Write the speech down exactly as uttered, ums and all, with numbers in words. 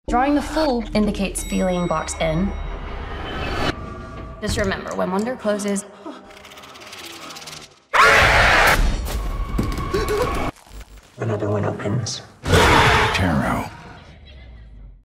Drawing the full indicates feeling boxed in. Just remember, when one door closes, another one opens. Tarot.